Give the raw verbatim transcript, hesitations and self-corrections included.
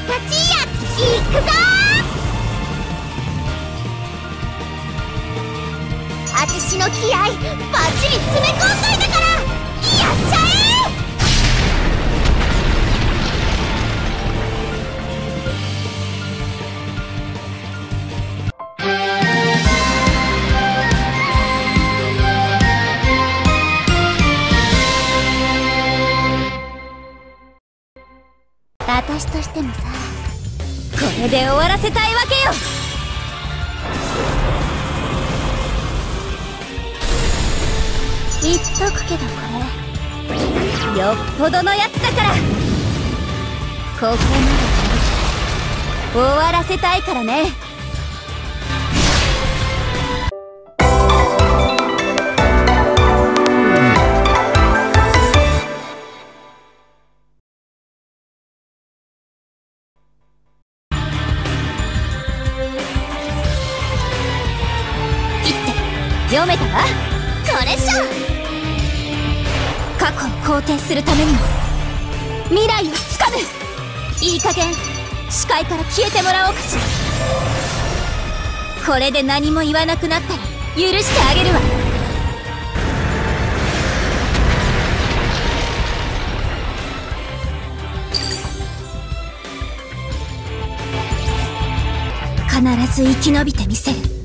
ちいいやついくぞー。あちしの気合バッチリ詰め込んどいたからやっちゃえ。私としてもさ、これで終わらせたいわけよ。言っとくけどこれよっぽどのやつだから、ここまで終わらせたいからね。読めたわ。これっしょ。過去を肯定するためにも未来をつかむ。いい加減視界から消えてもらおうかしら。これで何も言わなくなったら許してあげるわ。必ず生き延びてみせる。